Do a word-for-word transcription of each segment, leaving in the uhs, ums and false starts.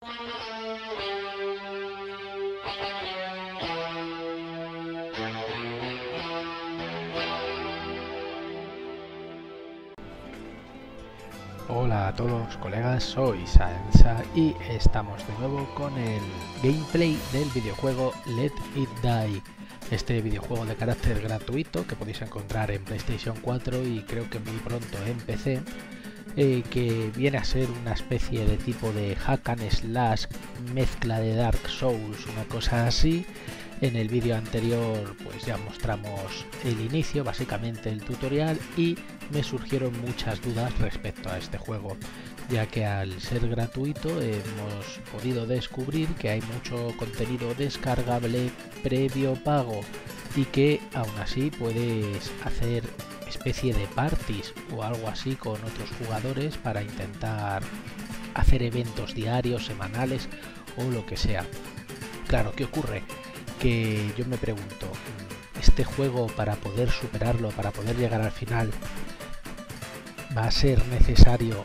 Hola a todos colegas, soy Sansa y estamos de nuevo con el gameplay del videojuego Let It Die. Este videojuego de carácter gratuito que podéis encontrar en PlayStation cuatro y creo que muy pronto en P C, eh, que viene a ser una especie de tipo de hack and slash, mezcla de Dark Souls, una cosa así. En el vídeo anterior pues ya mostramos el inicio, básicamente el tutorial, y me surgieron muchas dudas respecto a este juego, ya que al ser gratuito hemos podido descubrir que hay mucho contenido descargable previo pago y que aún así puedes hacer especie de parties o algo así con otros jugadores para intentar hacer eventos diarios, semanales o lo que sea. Claro, ¿qué ocurre? Que yo me pregunto, ¿este juego, para poder superarlo, para poder llegar al final, va a ser necesario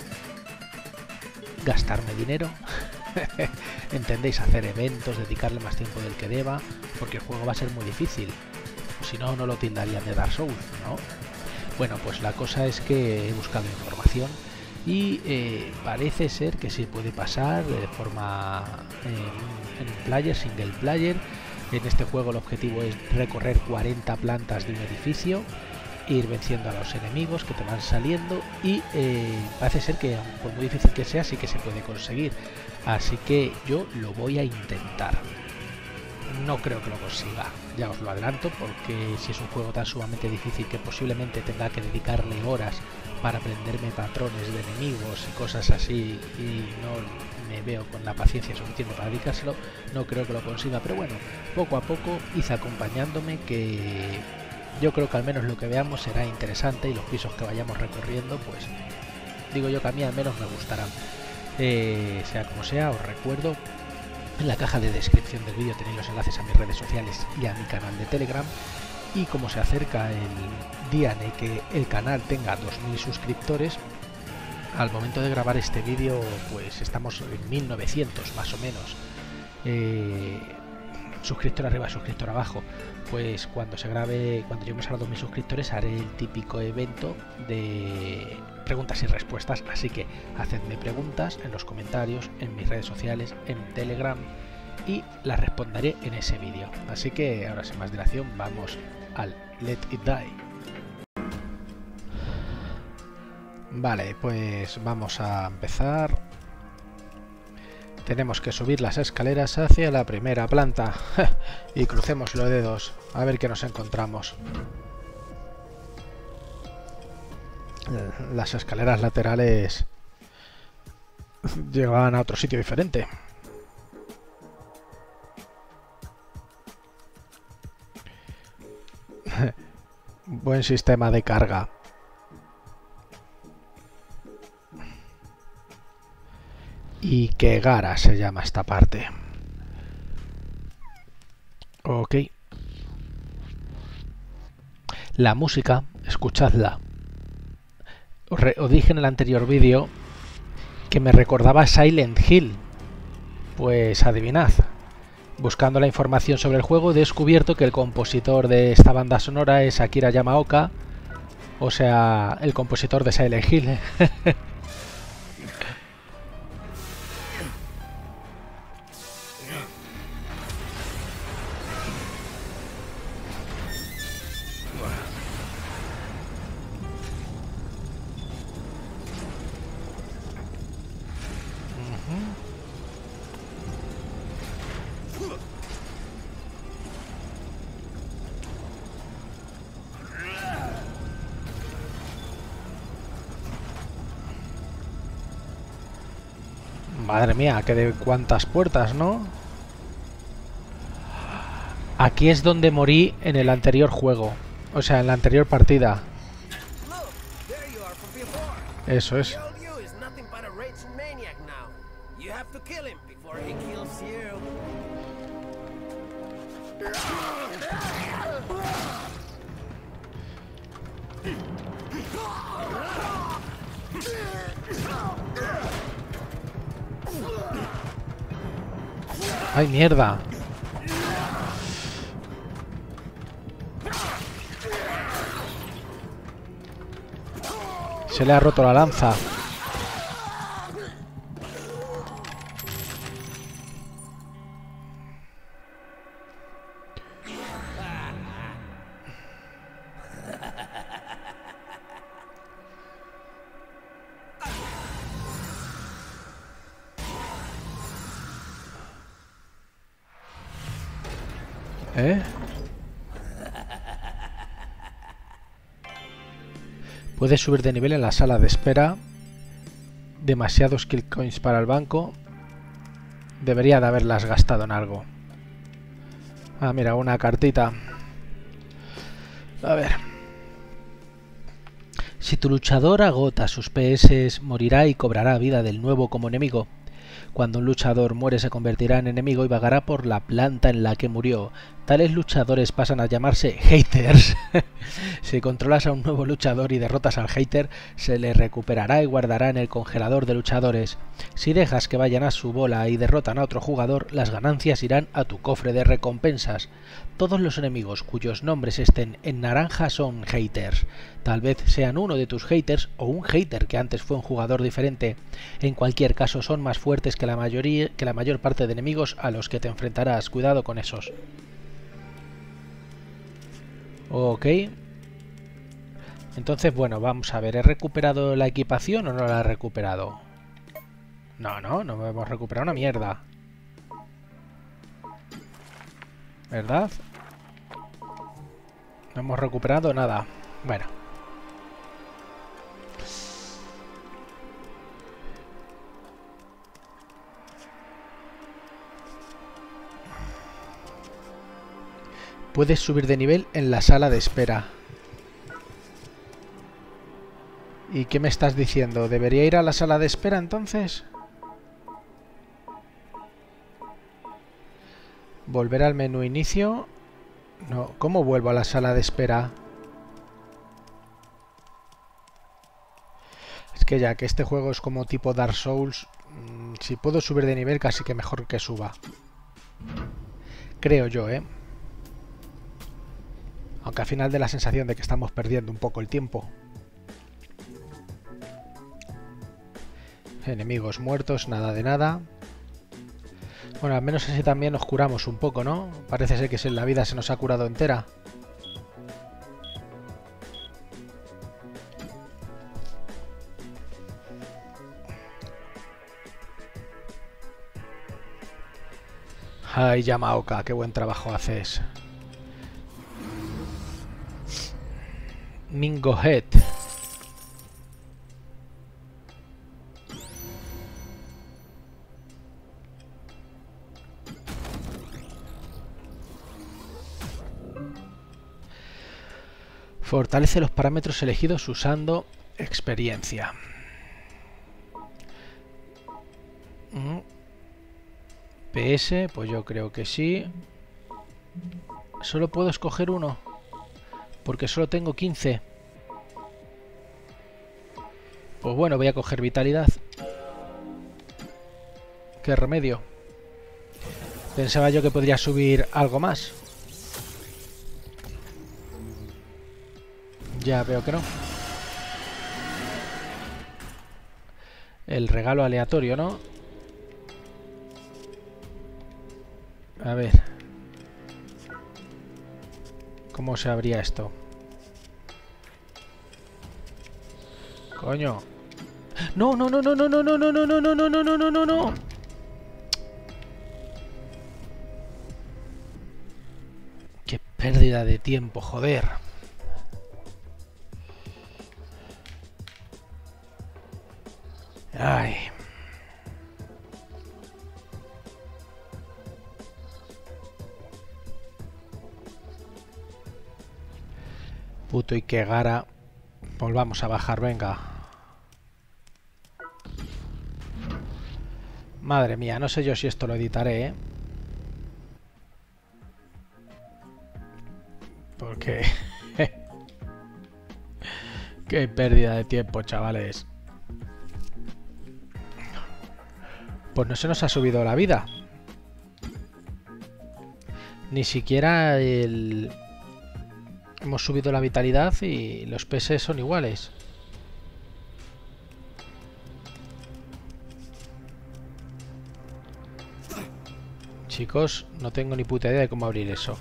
gastarme dinero? ¿Entendéis? Hacer eventos, dedicarle más tiempo del que deba, porque el juego va a ser muy difícil. Si no, no lo tildarían de Dark Souls, ¿no? Bueno, pues la cosa es que he buscado información y eh, parece ser que se puede pasar de forma eh, en player, single player. En este juego el objetivo es recorrer cuarenta plantas de un edificio, ir venciendo a los enemigos que te van saliendo y eh, parece ser que, por muy difícil que sea, sí que se puede conseguir. Así que yo lo voy a intentar. No creo que lo consiga, ya os lo adelanto, porque si es un juego tan sumamente difícil que posiblemente tenga que dedicarle horas para aprenderme patrones de enemigos y cosas así, y no me veo con la paciencia suficiente para dedicárselo, no creo que lo consiga. Pero bueno, poco a poco, id acompañándome, que yo creo que al menos lo que veamos será interesante y los pisos que vayamos recorriendo, pues digo yo que a mí al menos me gustarán. Eh, sea como sea, os recuerdo, en la caja de descripción del vídeo tenéis los enlaces a mis redes sociales y a mi canal de Telegram. Y como se acerca el día en el que el canal tenga dos mil suscriptores, al momento de grabar este vídeo pues estamos en mil novecientos más o menos. Eh, suscriptor arriba, suscriptor abajo. Pues cuando se grabe, cuando lleguemos a los dos mil suscriptores, haré el típico evento de preguntas y respuestas. Así que hacedme preguntas en los comentarios, en mis redes sociales, en Telegram, y las responderé en ese vídeo. Así que ahora, sin más dilación, vamos al Let It Die. Vale, pues vamos a empezar. Tenemos que subir las escaleras hacia la primera planta y crucemos los dedos a ver qué nos encontramos. Las escaleras laterales llevan a otro sitio diferente. Buen sistema de carga. Y que Gara se llama esta parte. Ok. La música, escuchadla. Os, re, os dije en el anterior vídeo que me recordaba Silent Hill. Pues adivinad. Buscando la información sobre el juego he descubierto que el compositor de esta banda sonora es Akira Yamaoka. O sea, el compositor de Silent Hill. Madre mía, que de cuántas puertas, ¿no? Aquí es donde morí en el anterior juego. O sea, en la anterior partida. Eso es. ¡Ay, mierda! Se le ha roto la lanza. ¿Eh? Puedes subir de nivel en la sala de espera. Demasiados kill coins para el banco. Debería de haberlas gastado en algo. Ah, mira, una cartita. A ver. Si tu luchador agota sus P S, morirá y cobrará vida del nuevo como enemigo. Cuando un luchador muere se convertirá en enemigo y vagará por la planta en la que murió. Tales luchadores pasan a llamarse haters. Si controlas a un nuevo luchador y derrotas al hater, se le recuperará y guardará en el congelador de luchadores. Si dejas que vayan a su bola y derrotan a otro jugador, las ganancias irán a tu cofre de recompensas. Todos los enemigos cuyos nombres estén en naranja son haters. Tal vez sean uno de tus haters o un hater que antes fue un jugador diferente. En cualquier caso son más fuertes que la mayoría, que la mayor parte de enemigos a los que te enfrentarás. Cuidado con esos. Ok. Entonces, bueno, vamos a ver. ¿He recuperado la equipación o no la he recuperado? No, no, no hemos recuperado una mierda. ¿Verdad? No hemos recuperado nada. Bueno. Puedes subir de nivel en la sala de espera. ¿Y qué me estás diciendo? ¿Debería ir a la sala de espera entonces? Volver al menú inicio. No, ¿cómo vuelvo a la sala de espera? Es que ya que este juego es como tipo Dark Souls, mmm, si puedo subir de nivel casi que mejor que suba. Creo yo, ¿eh? Aunque al final da la sensación de que estamos perdiendo un poco el tiempo. Enemigos muertos, nada de nada. Bueno, al menos así también nos curamos un poco, ¿no? Parece ser que la vida se nos ha curado entera. Ay, Yamaoka, qué buen trabajo haces. Mingo Head. Fortalece los parámetros elegidos usando experiencia. P S, pues yo creo que sí. Solo puedo escoger uno, porque solo tengo quince. Pues bueno, voy a coger vitalidad. ¿Qué remedio? Pensaba yo que podría subir algo más. Ya veo que no. El regalo aleatorio, ¿no? A ver. ¿Cómo se abría esto? Coño. No, no, no, no, no, no, no, no, no, no, no, no, no, no, no, no. Qué pérdida de tiempo, joder. Ay. Puto Ikegara. Volvamos a bajar, venga. Madre mía, no sé yo si esto lo editaré, ¿eh? Porque... Qué pérdida de tiempo, chavales. Pues no se nos ha subido la vida. Ni siquiera el... hemos subido la vitalidad y los P S son iguales. Chicos, no tengo ni puta idea de cómo abrir eso.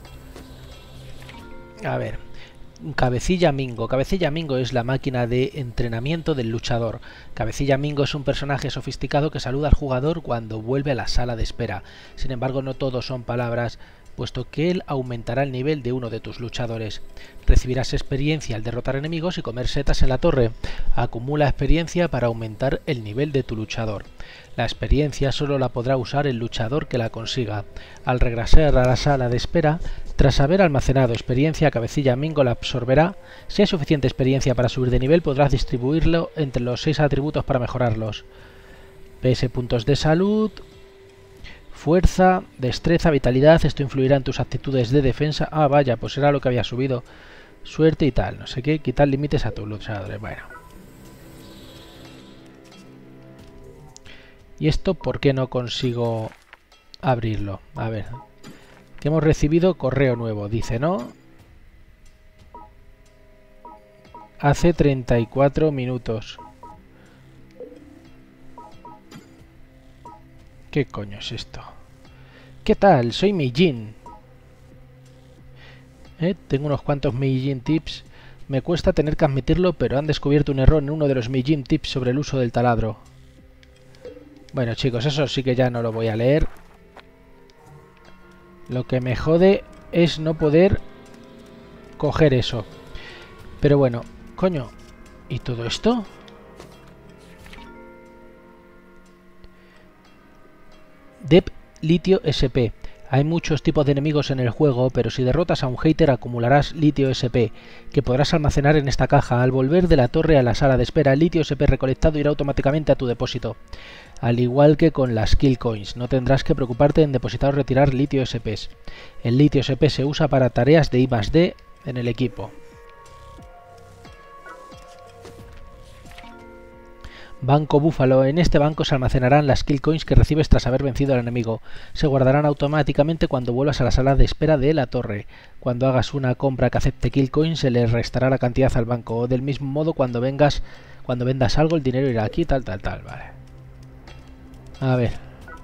A ver. Cabecilla Mingo. Cabecilla Mingo es la máquina de entrenamiento del luchador. Cabecilla Mingo es un personaje sofisticado que saluda al jugador cuando vuelve a la sala de espera. Sin embargo, no todo son palabras, puesto que él aumentará el nivel de uno de tus luchadores. Recibirás experiencia al derrotar enemigos y comer setas en la torre. Acumula experiencia para aumentar el nivel de tu luchador. La experiencia solo la podrá usar el luchador que la consiga. Al regresar a la sala de espera, tras haber almacenado experiencia, Cabecilla Mingo la absorberá. Si hay suficiente experiencia para subir de nivel, podrás distribuirlo entre los seis atributos para mejorarlos. P S puntos de salud, fuerza, destreza, vitalidad. Esto influirá en tus actitudes de defensa. Ah, vaya, pues era lo que había subido. Suerte y tal, no sé qué. Quitar límites a tus luchadores. Bueno. ¿Y esto por qué no consigo abrirlo? A ver. Que hemos recibido correo nuevo, dice, ¿no? Hace treinta y cuatro minutos. ¿Qué coño es esto? ¿Qué tal? Soy Meijin. ¿Eh? Tengo unos cuantos Meijin tips. Me cuesta tener que admitirlo, pero han descubierto un error en uno de los Meijin tips sobre el uso del taladro. Bueno, chicos, eso sí que ya no lo voy a leer. Lo que me jode es no poder coger eso. Pero bueno, coño, ¿y todo esto? Dep litio S P. Hay muchos tipos de enemigos en el juego, pero si derrotas a un hater acumularás litio S P, que podrás almacenar en esta caja. Al volver de la torre a la sala de espera, el litio S P recolectado irá automáticamente a tu depósito. Al igual que con las Kill Coins, no tendrás que preocuparte en depositar o retirar litio S Ps. El litio S P se usa para tareas de I más D en el equipo. Banco Búfalo. En este banco se almacenarán las Kill Coins que recibes tras haber vencido al enemigo. Se guardarán automáticamente cuando vuelvas a la sala de espera de la torre. Cuando hagas una compra que acepte Kill Coins, se le restará la cantidad al banco. Del mismo modo, cuando vengas, cuando vendas algo, el dinero irá aquí, tal, tal, tal. Vale. A ver.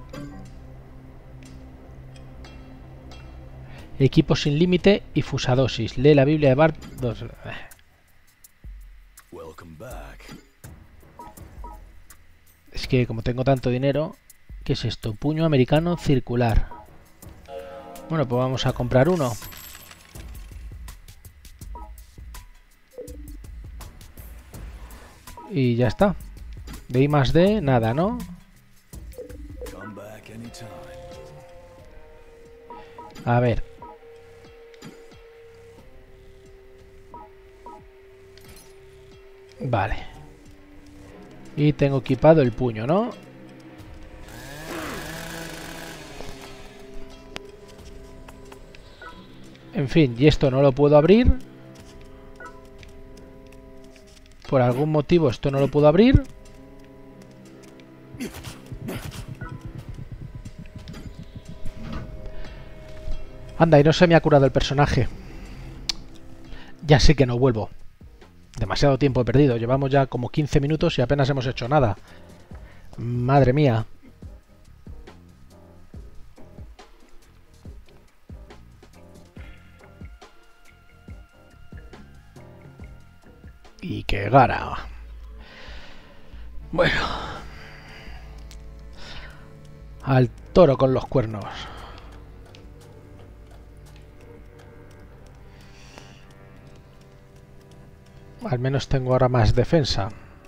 Equipo sin límite y fusadosis. Lee la Biblia de Bart dos. Es que como tengo tanto dinero... ¿Qué es esto? Puño americano circular. Bueno, pues vamos a comprar uno. Y ya está. De I más D, nada, ¿no? A ver. Vale. Y tengo equipado el puño, ¿no? En fin, y esto no lo puedo abrir. Por algún motivo esto no lo puedo abrir. Anda, y no se me ha curado el personaje. Ya sé que no vuelvo. Demasiado tiempo he perdido. Llevamos ya como quince minutos y apenas hemos hecho nada. Madre mía. Y qué gara. Bueno. Al toro con los cuernos. Al menos tengo ahora más defensa.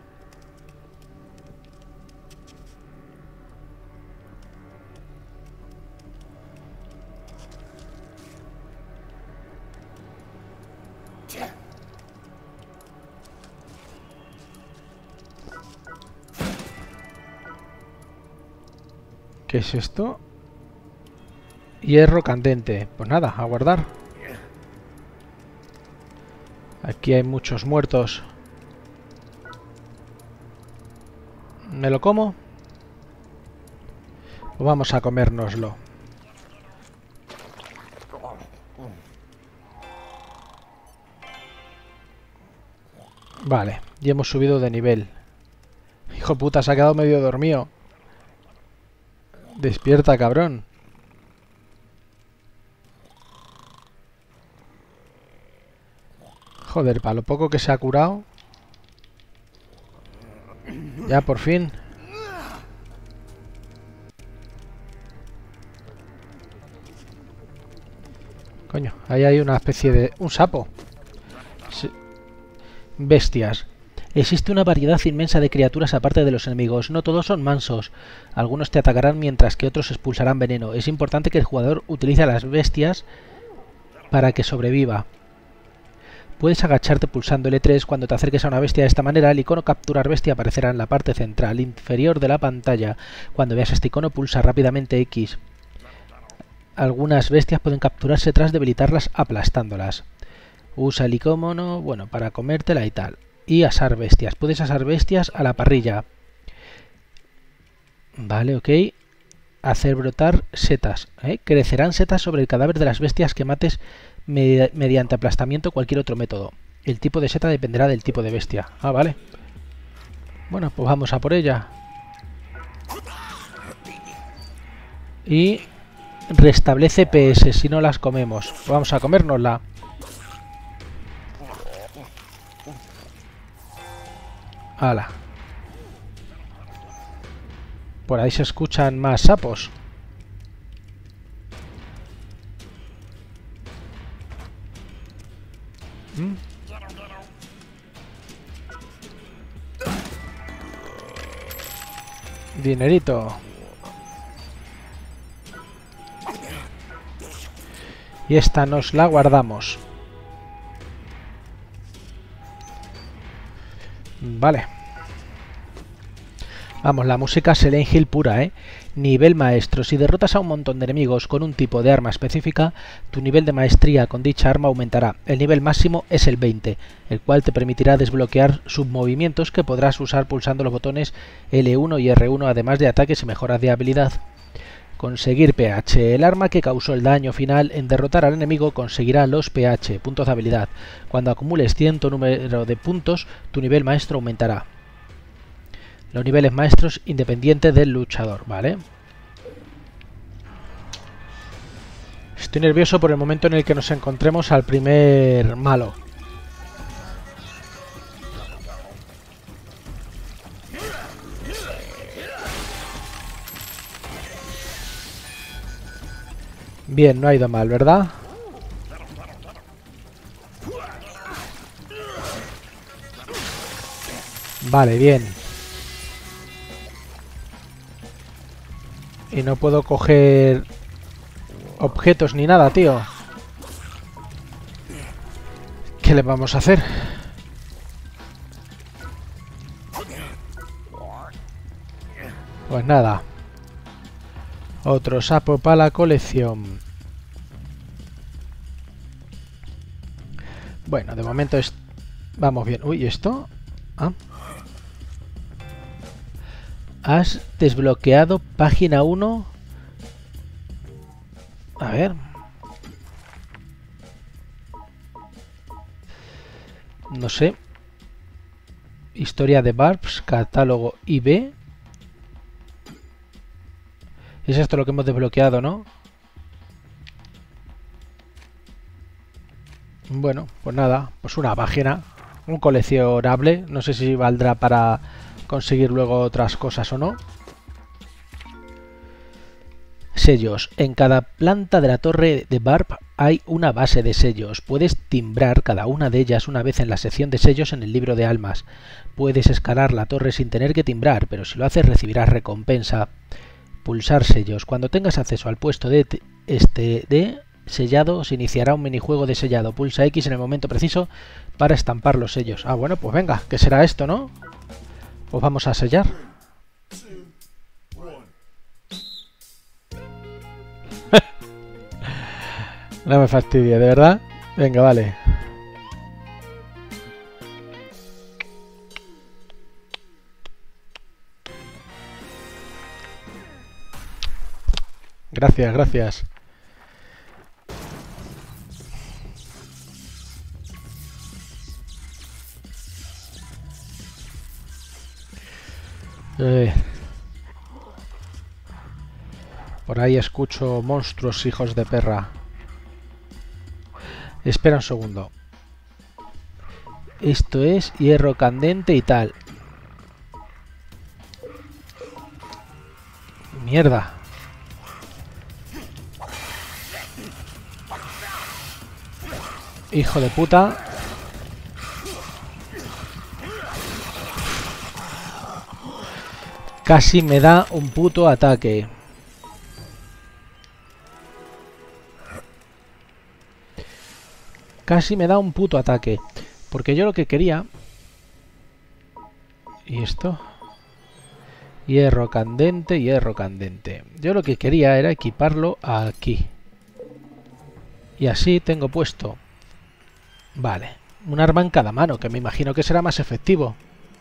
¿Qué es esto? Hierro candente. Pues nada, a guardar. Aquí hay muchos muertos. ¿Me lo como? O vamos a comérnoslo. Vale, y hemos subido de nivel. Hijo puta, se ha quedado medio dormido. Despierta, cabrón. Joder, para lo poco que se ha curado. Ya, por fin. Coño, ahí hay una especie de... un sapo. Sí. Bestias. Existe una variedad inmensa de criaturas aparte de los enemigos. No todos son mansos. Algunos te atacarán mientras que otros expulsarán veneno. Es importante que el jugador utilice a las bestias para que sobreviva. Puedes agacharte pulsando L tres cuando te acerques a una bestia. De esta manera el icono capturar bestia aparecerá en la parte central inferior de la pantalla. Cuando veas este icono pulsa rápidamente X. Algunas bestias pueden capturarse tras debilitarlas aplastándolas. Usa el icono, bueno, para comértela y tal. Y asar bestias. Puedes asar bestias a la parrilla. Vale, ok. Hacer brotar setas. ¿eh? Crecerán setas sobre el cadáver de las bestias que mates med mediante aplastamiento o cualquier otro método. El tipo de seta dependerá del tipo de bestia. Ah, vale. Bueno, pues vamos a por ella. Y... restablece P S si no las comemos. Vamos a comérnosla. Hala. Por ahí se escuchan más sapos. ¿Mm? Dinerito. Y esta nos la guardamos. Vale. Vamos, la música Silent Hill pura, ¿eh? Nivel maestro. Si derrotas a un montón de enemigos con un tipo de arma específica, tu nivel de maestría con dicha arma aumentará. El nivel máximo es el veinte, el cual te permitirá desbloquear submovimientos que podrás usar pulsando los botones L uno y R uno, además de ataques y mejoras de habilidad. Conseguir P H. El arma que causó el daño final en derrotar al enemigo conseguirá los P H, puntos de habilidad. Cuando acumules cierto número de puntos, tu nivel maestro aumentará. Los niveles maestros independientes del luchador, ¿vale? Estoy nervioso por el momento en el que nos encontremos al primer malo. Bien, no ha ido mal, ¿verdad? Vale, bien. Y no puedo coger objetos ni nada, tío. ¿Qué le vamos a hacer? Pues nada. Otro sapo para la colección. Bueno, de momento es... vamos bien. Uy, ¿esto? Ah. Has desbloqueado página uno. A ver. No sé. Historia de Barbs, catálogo I B. Es esto lo que hemos desbloqueado, ¿no? Bueno, pues nada, pues una página, un coleccionable. No sé si valdrá para conseguir luego otras cosas o no. Sellos. En cada planta de la torre de Barb hay una base de sellos. Puedes timbrar cada una de ellas una vez en la sección de sellos en el libro de almas. Puedes escalar la torre sin tener que timbrar, pero si lo haces recibirás recompensa. Pulsar sellos. Cuando tengas acceso al puesto de este de sellado, se iniciará un minijuego de sellado. Pulsa X en el momento preciso para estampar los sellos. Ah, bueno, pues venga, ¿qué será esto, no? Pues vamos a sellar. No me fastidie, ¿de verdad? Venga, vale. Gracias, gracias. Eh. Por ahí escucho monstruos, hijos de perra. Espera un segundo. Esto es hierro candente y tal. Mierda. Hijo de puta. Casi me da un puto ataque. Casi me da un puto ataque. Porque yo lo que quería... ¿Y esto? Hierro candente, hierro candente. Yo lo que quería era equiparlo aquí. Y así tengo puesto... Vale. Un arma en cada mano, que me imagino que será más efectivo.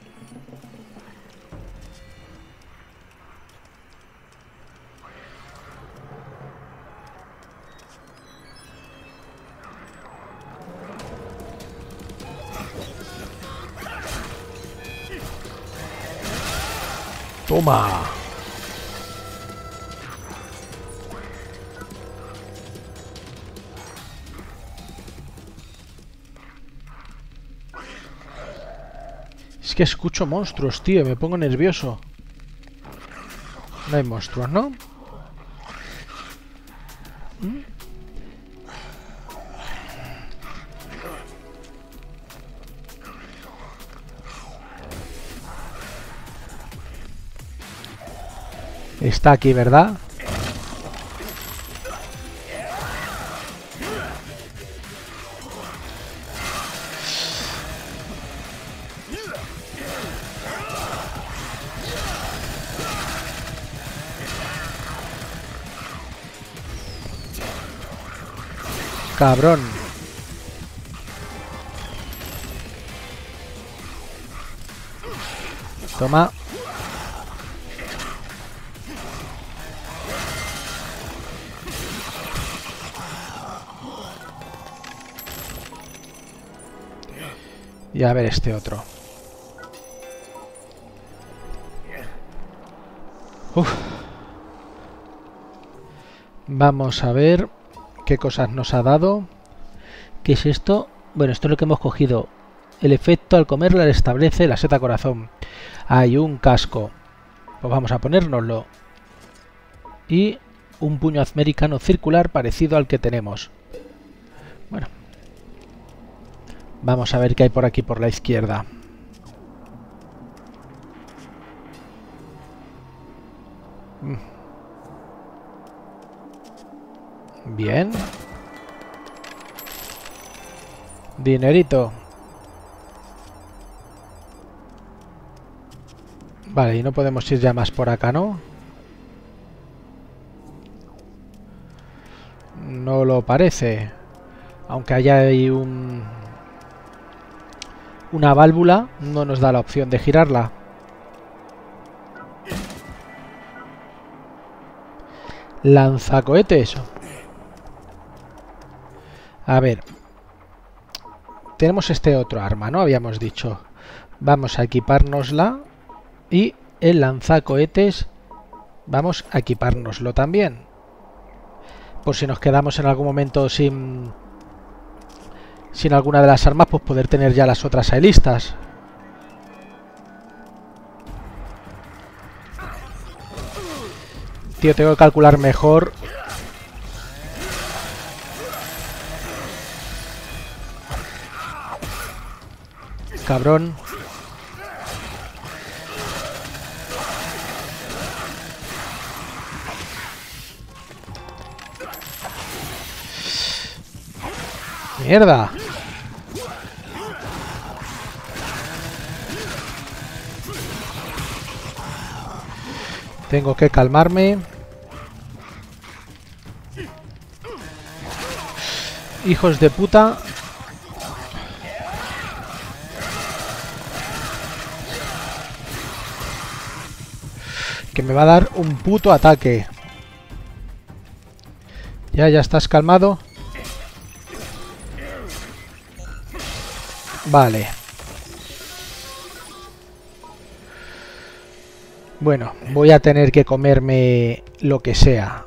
Toma. Es que escucho monstruos, tío, y me pongo nervioso. No hay monstruos, ¿no? ¿Mm? Está aquí, ¿verdad? Cabrón. Toma. Y a ver este otro. Uf. Vamos a ver qué cosas nos ha dado. ¿Qué es esto? Bueno, esto es lo que hemos cogido. El efecto al comerla establece la seta corazón. Hay un casco. Pues vamos a ponérnoslo. Y un puño americano circular parecido al que tenemos. Bueno. Vamos a ver qué hay por aquí por la izquierda. Bien. Dinerito. Vale, y no podemos ir ya más por acá, ¿no? No lo parece. Aunque haya ahí un... una válvula, no nos da la opción de girarla. Lanzacohetes. A ver. Tenemos este otro arma, ¿no? Habíamos dicho. Vamos a equipárnosla. Y el lanzacohetes vamos a equipárnoslo también. Por si nos quedamos en algún momento sin... sin alguna de las armas, pues poder tener ya las otras ahí listas. Tío, tengo que calcular mejor. Cabrón. Mierda. Tengo que calmarme. Hijos de puta. Que me va a dar un puto ataque. Ya, ya estás calmado. Vale. Bueno, voy a tener que comerme lo que sea.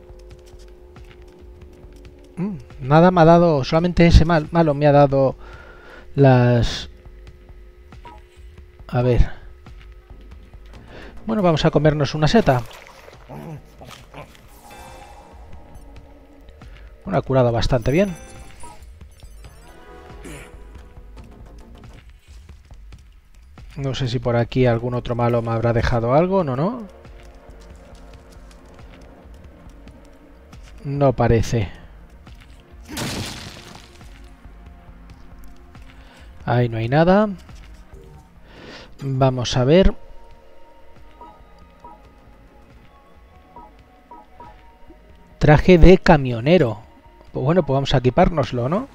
Mm, nada me ha dado, solamente ese mal, malo me ha dado las... A ver. Bueno, vamos a comernos una seta. Bueno, ha curado bastante bien. No sé si por aquí algún otro malo me habrá dejado algo, no, no. No parece. Ahí no hay nada. Vamos a ver. Traje de camionero. Pues bueno, pues vamos a equipárnoslo, ¿no?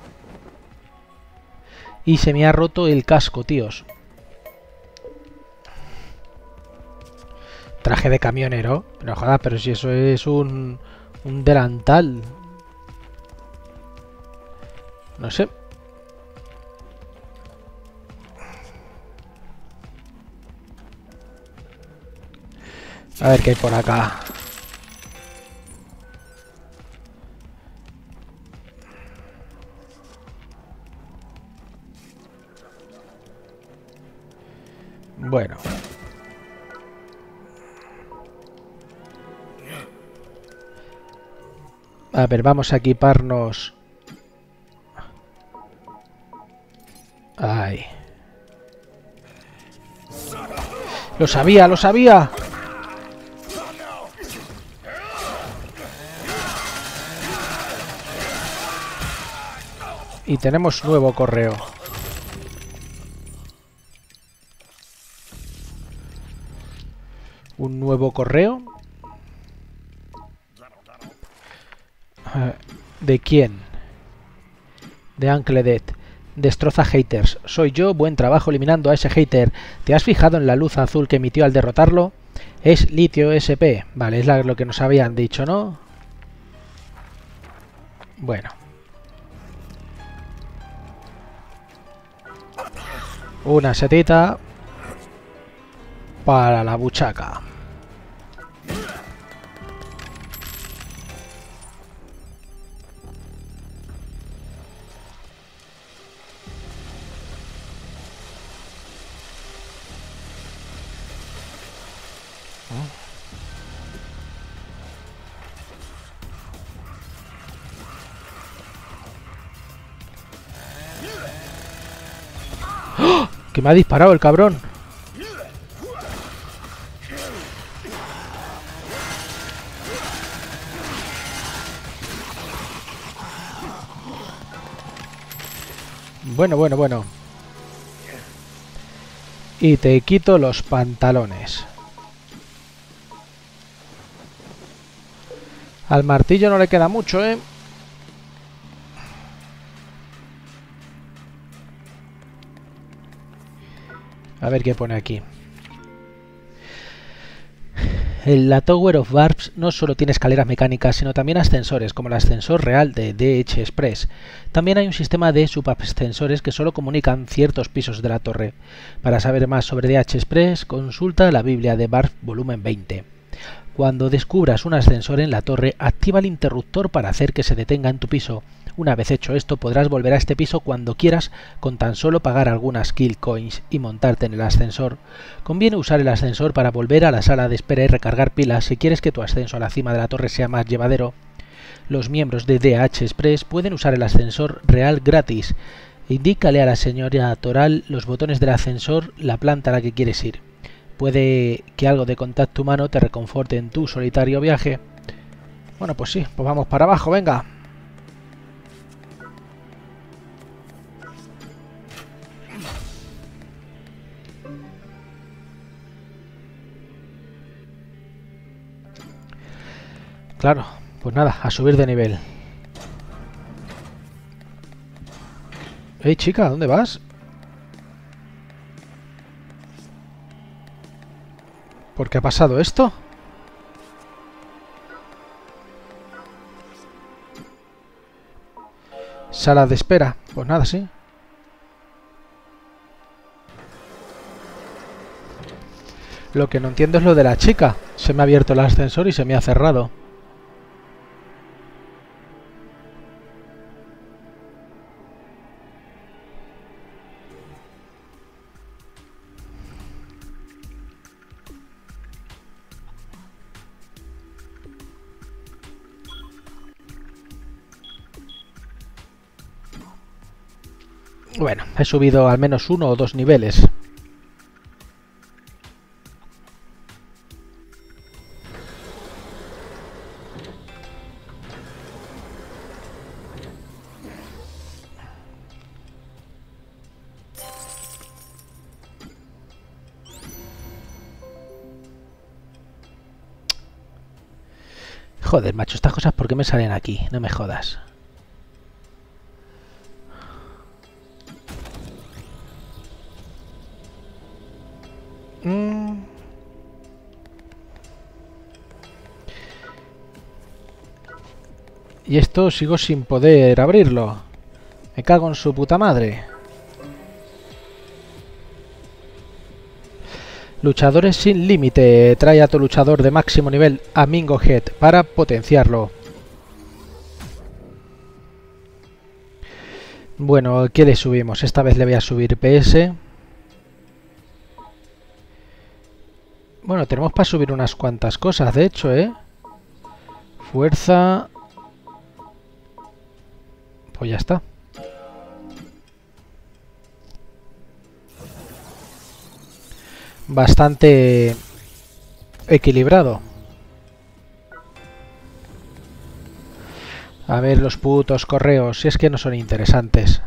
Y se me ha roto el casco, tíos. Traje de camionero. No jodas, pero si eso es un, un delantal. No sé. A ver qué hay por acá. Bueno. A ver, vamos a equiparnos. Ay. Lo sabía, lo sabía. Y tenemos nuevo correo. Un nuevo correo. ¿De quién? De Ancledet. Destroza haters. Soy yo, buen trabajo eliminando a ese hater. ¿Te has fijado en la luz azul que emitió al derrotarlo? Es litio S P. Vale, es lo que nos habían dicho, ¿no? Bueno. Una setita para la buchaca. ¡Oh! Que me ha disparado el cabrón. Bueno, bueno, bueno. Y te quito los pantalones. Al martillo no le queda mucho, ¿eh? A ver qué pone aquí. La Tower of Warps no solo tiene escaleras mecánicas, sino también ascensores, como el ascensor real de D H Express. También hay un sistema de subascensores que solo comunican ciertos pisos de la torre. Para saber más sobre D H Express, consulta la Biblia de Warp volumen veinte. Cuando descubras un ascensor en la torre, activa el interruptor para hacer que se detenga en tu piso. Una vez hecho esto, podrás volver a este piso cuando quieras con tan solo pagar algunas kill coins y montarte en el ascensor. Conviene usar el ascensor para volver a la sala de espera y recargar pilas si quieres que tu ascenso a la cima de la torre sea más llevadero. Los miembros de D H Express pueden usar el ascensor real gratis. Indícale a la señora Toral los botones del ascensor, la planta a la que quieres ir. Puede que algo de contacto humano te reconforte en tu solitario viaje. Bueno, pues sí, pues vamos para abajo, venga. Claro, pues nada, a subir de nivel. Hey chica, ¿dónde vas? ¿Por qué ha pasado esto? Sala de espera. Pues nada, sí. Lo que no entiendo es lo de la chica. Se me ha abierto el ascensor y se me ha cerrado. Bueno, he subido al menos uno o dos niveles. Joder, macho, estas cosas ¿por qué me salen aquí? No me jodas. Mm. Y esto sigo sin poder abrirlo. Me cago en su puta madre. Luchadores sin límite. Trae a tu luchador de máximo nivel a Mingo Head para potenciarlo. Bueno, ¿qué le subimos? Esta vez le voy a subir P S. Bueno, tenemos para subir unas cuantas cosas, de hecho, ¿eh? Fuerza. Pues ya está. Bastante equilibrado. A ver los putos correos, si es que no son interesantes.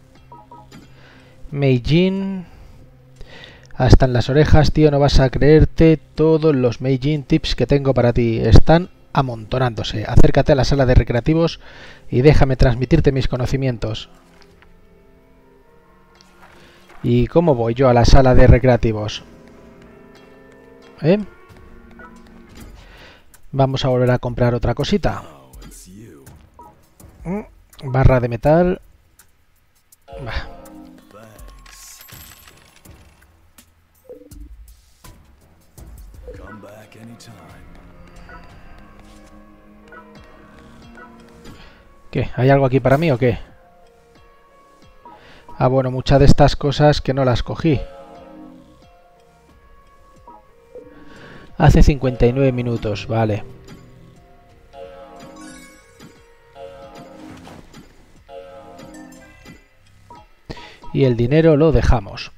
Meijin. Hasta en las orejas, tío, no vas a creerte todos los Meijin tips que tengo para ti. Están amontonándose. Acércate a la sala de recreativos y déjame transmitirte mis conocimientos. ¿Y cómo voy yo a la sala de recreativos? ¿Eh? Vamos a volver a comprar otra cosita. Barra de metal. Bah. ¿Qué? ¿Hay algo aquí para mí o qué? Ah, bueno, muchas de estas cosas que no las cogí. Hace cincuenta y nueve minutos, vale. Y el dinero lo dejamos.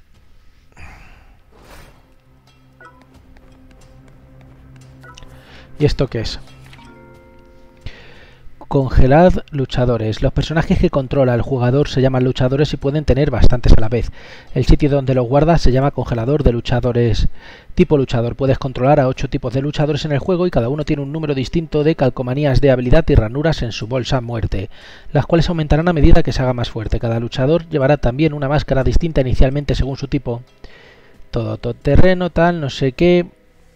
¿Y esto qué es? Congelad luchadores. Los personajes que controla el jugador se llaman luchadores y pueden tener bastantes a la vez. El sitio donde los guardas se llama congelador de luchadores. Tipo luchador. Puedes controlar a ocho tipos de luchadores en el juego y cada uno tiene un número distinto de calcomanías de habilidad y ranuras en su bolsa muerte, las cuales aumentarán a medida que se haga más fuerte. Cada luchador llevará también una máscara distinta inicialmente según su tipo. Todo todoterreno, tal, no sé qué...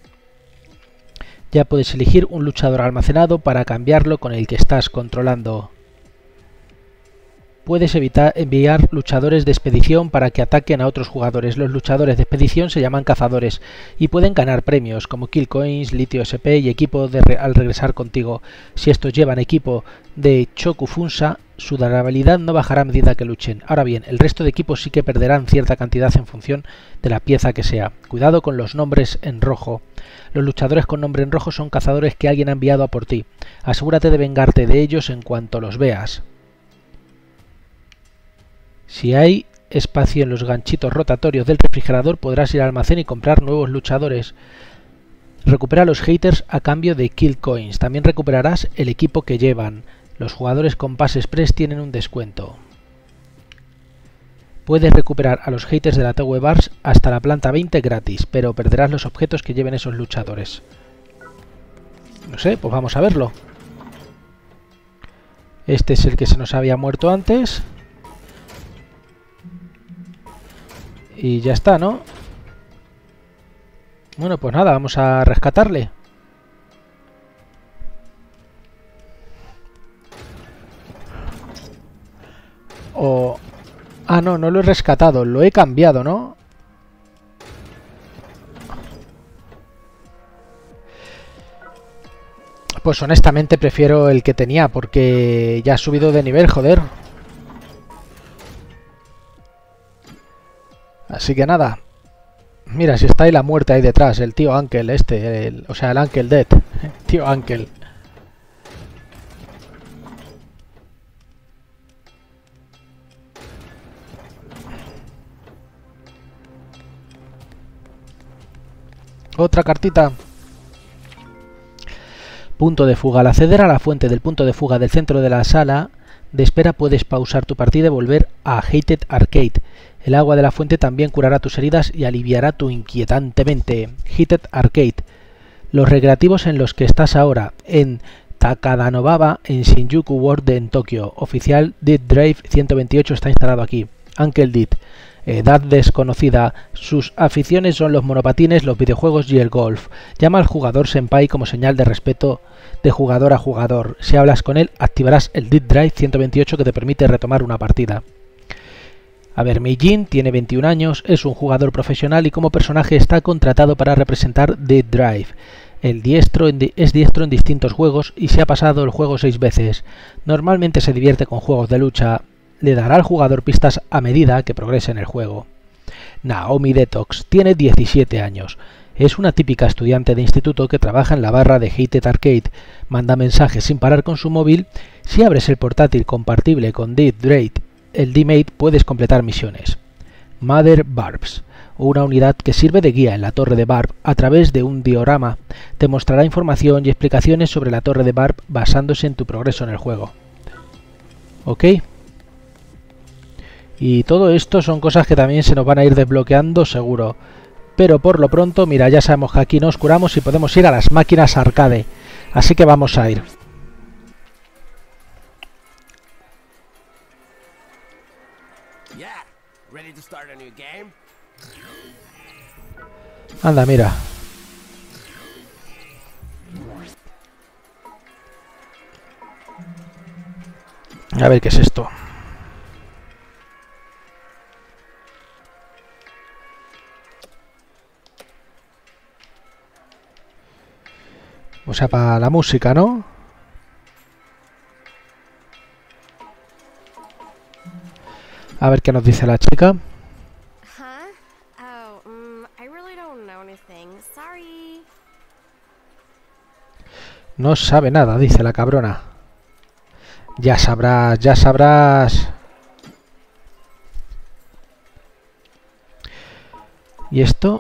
Ya puedes elegir un luchador almacenado para cambiarlo con el que estás controlando. Puedes evitar enviar luchadores de expedición para que ataquen a otros jugadores. Los luchadores de expedición se llaman cazadores y pueden ganar premios como Kill Coins, Litio S P y equipo de re al regresar contigo. Si estos llevan equipo de Chokufunsa, su durabilidad no bajará a medida que luchen. Ahora bien, el resto de equipos sí que perderán cierta cantidad en función de la pieza que sea. Cuidado con los nombres en rojo. Los luchadores con nombre en rojo son cazadores que alguien ha enviado a por ti. Asegúrate de vengarte de ellos en cuanto los veas. Si hay espacio en los ganchitos rotatorios del refrigerador, podrás ir al almacén y comprar nuevos luchadores. Recupera a los haters a cambio de Kill Coins. También recuperarás el equipo que llevan. Los jugadores con Pass Express tienen un descuento. Puedes recuperar a los haters de la Tower Bars hasta la planta veinte gratis, pero perderás los objetos que lleven esos luchadores. No sé, pues vamos a verlo. Este es el que se nos había muerto antes. Y ya está, ¿no? Bueno, pues nada, vamos a rescatarle. O... Ah, no, no lo he rescatado, lo he cambiado, ¿no? Pues honestamente prefiero el que tenía, porque ya ha subido de nivel, joder. Así que nada. Mira, si está ahí la muerte ahí detrás, el tío Uncle este, el, o sea, el Uncle Dead, tío Uncle. Otra cartita. Punto de fuga. Al acceder a la fuente del punto de fuga del centro de la sala de espera puedes pausar tu partida y volver a Heated Arcade. El agua de la fuente también curará tus heridas y aliviará tu inquietante mente. Heated Arcade. Los recreativos en los que estás ahora, en Takadanobaba, en Shinjuku World en Tokio. Oficial Dead Drive ciento veintiocho está instalado aquí. Uncle Dead. Edad desconocida. Sus aficiones son los monopatines, los videojuegos y el golf. Llama al jugador senpai como señal de respeto de jugador a jugador. Si hablas con él, activarás el Dead Drive ciento veintiocho que te permite retomar una partida. A ver, Meijin tiene veintiún años, es un jugador profesional y como personaje está contratado para representar Dead Drive. El diestro en di es diestro en distintos juegos y se ha pasado el juego seis veces. Normalmente se divierte con juegos de lucha. Le dará al jugador pistas a medida que progrese en el juego. Naomi Detox tiene diecisiete años. Es una típica estudiante de instituto que trabaja en la barra de Heated Arcade. Manda mensajes sin parar con su móvil. Si abres el portátil compatible con Dead Drive, el D-Mate, puedes completar misiones. Mother Barbs. Una unidad que sirve de guía en la torre de Barb a través de un diorama. Te mostrará información y explicaciones sobre la torre de Barb basándose en tu progreso en el juego. ¿Ok? Y todo esto son cosas que también se nos van a ir desbloqueando seguro. Pero por lo pronto, mira, ya sabemos que aquí nos curamos y podemos ir a las máquinas arcade. Así que vamos a ir. Anda, mira. A ver qué es esto. O sea, para la música, ¿no? A ver qué nos dice la chica. No sabe nada, dice la cabrona. Ya sabrás, ya sabrás. ¿Y esto?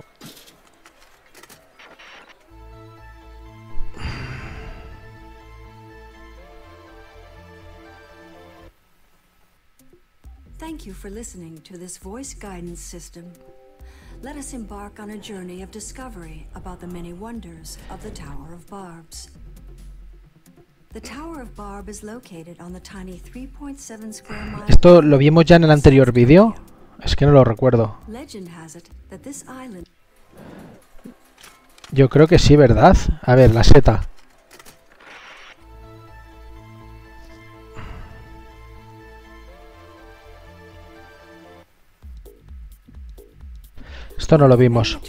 Thank you for listening to this voice guidance system. Let us embark on a journey of discovery about the many wonders of the Tower of Barbs. The Tower of Barb is located on the tiny three point seven square miles. Esto lo vimos ya en el anterior vídeo. Es que no lo recuerdo. Legend has it that this island. Yo creo que sí, ¿verdad? A ver, la seta. Esto no lo vimos.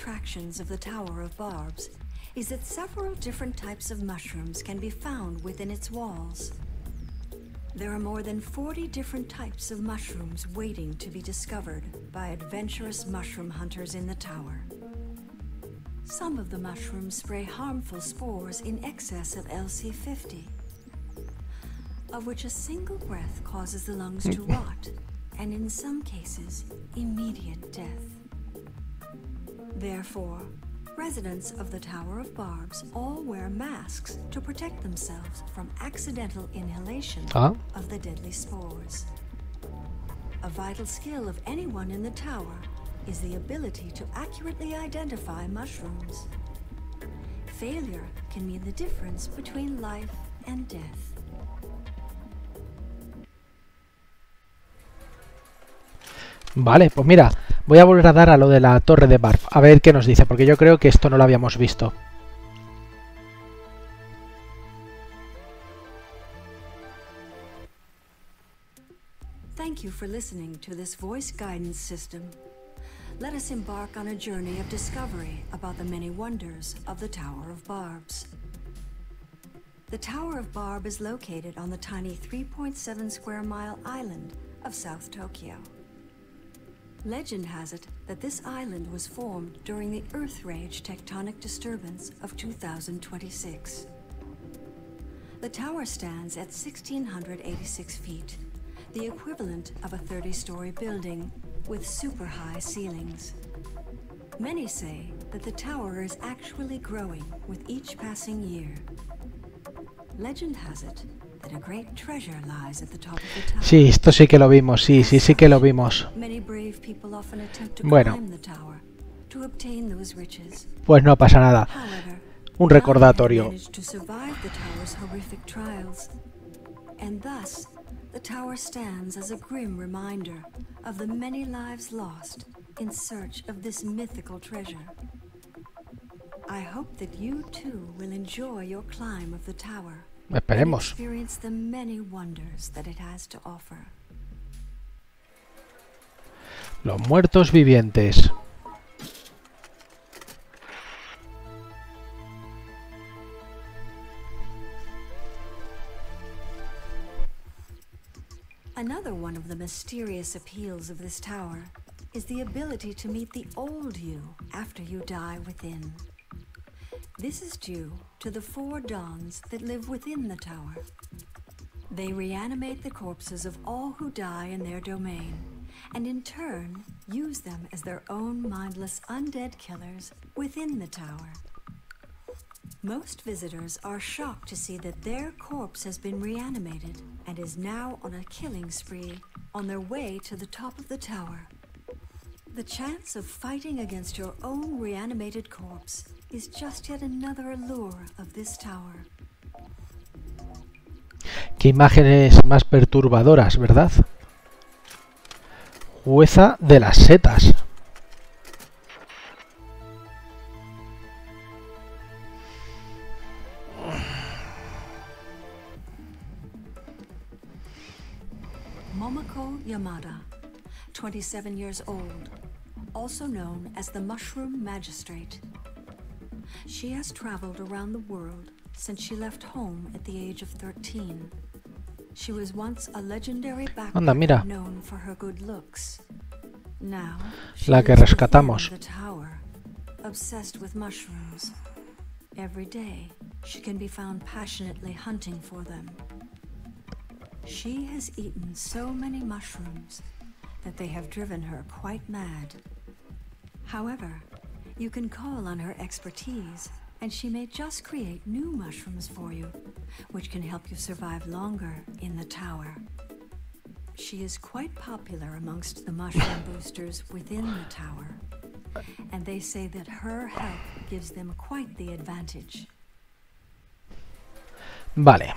Is that several different types of mushrooms can be found within its walls. There are more than forty different types of mushrooms waiting to be discovered by adventurous mushroom hunters in the tower. Some of the mushrooms spray harmful spores in excess of L C fifty, of which a single breath causes the lungs to rot, and in some cases, immediate death. Therefore, residents of the Tower of Barbs all wear masks to protect themselves from accidental inhalation ah. of the deadly spores. A vital skill of anyone in the tower is the ability to accurately identify mushrooms. Failure can mean the difference between life and death. Vale, pues mira, voy a volver a dar a lo de la torre de Barb, a ver qué nos dice, porque yo creo que esto no lo habíamos visto. Thank you for listening to this voice guidance system. Let us embark on a journey of discovery about the many wonders of the Tower of Barbs. The Tower of Barb is located on the tiny three point seven square mile island of South Tokyo. Legend has it that this island was formed during the Earth Rage tectonic disturbance of two thousand twenty-six. The tower stands at one thousand six hundred eighty-six feet, the equivalent of a thirty-story building with super high ceilings. Many say that the tower is actually growing with each passing year. Legend has it that a great treasure lies at the top of the tower. Sí, esto sí que lo vimos, sí, sí, sí que lo vimos. Many brave people often attempt to Bueno, climb the tower to obtain those riches. pues no pasa nada. However, Un recordatorio. none managed to survive the tower's horrific trials. And thus, the tower stands as a grim reminder of the many lives lost in search of this mythical treasure. I hope that you too will enjoy your climb of the tower. Esperemos. And experience the many wonders that it has to offer. Los muertos vivientes. Another one of the mysterious appeals of this tower is the ability to meet the old you after you die within. This is due to the four dons that live within the tower. They reanimate the corpses of all who die in their domain, and in turn use them as their own mindless undead killers within the tower. Most visitors are shocked to see that their corpse has been reanimated and is now on a killing spree on their way to the top of the tower. The chance of fighting against your own reanimated corpse is just yet another allure of this tower. Qué imágenes más perturbadoras, ¿verdad? Jueza de las setas. Momoko Yamada, twenty-seven years old, also known as the Mushroom Magistrate. She has traveled around the world since she left home at the age of thirteen. She was once a legendary Anda, mira. backpacker known for her good looks. Now, she La que lives rescatamos. within the tower, obsessed with mushrooms. Every day, she can be found passionately hunting for them. She has eaten so many mushrooms that they have driven her quite mad. However, you can call on her expertise, and she may just create new mushrooms for you, which can help you survive longer in the tower. She is quite popular amongst the mushroom boosters within the tower, and they say that her help gives them quite the advantage. Vale.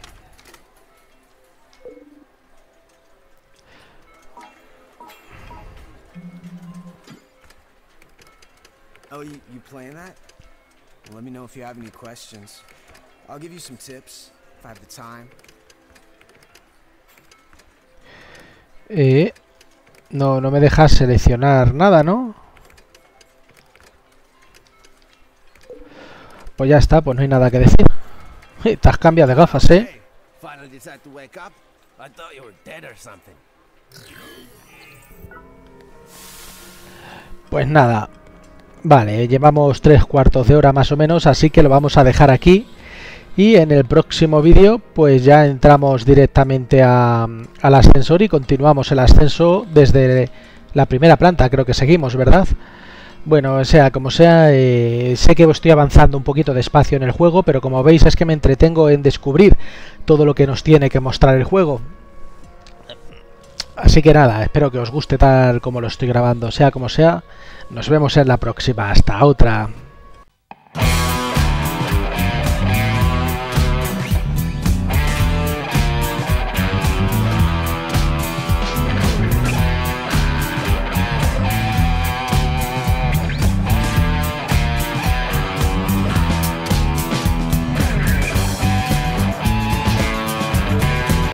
Oh, you, you playing that? Well, let me know if you have any questions. I'll give you some tips if I have the time. Eh, no, no me dejas seleccionar nada, ¿no? Pues ya está, pues no hay nada que decir. Te has cambiado de gafas, ¿eh? Hey, finally decided to wake up? I thought you were dead or something. Pues nada. Vale, llevamos tres cuartos de hora más o menos, así que lo vamos a dejar aquí. Y en el próximo vídeo pues ya entramos directamente a, al ascensor y continuamos el ascenso desde la primera planta, creo que seguimos, ¿verdad? Bueno, sea como sea, eh, sé que estoy avanzando un poquito despacio en el juego, pero como veis es que me entretengo en descubrir todo lo que nos tiene que mostrar el juego. Así que nada, espero que os guste tal como lo estoy grabando, sea como sea. Nos vemos en la próxima. Hasta otra.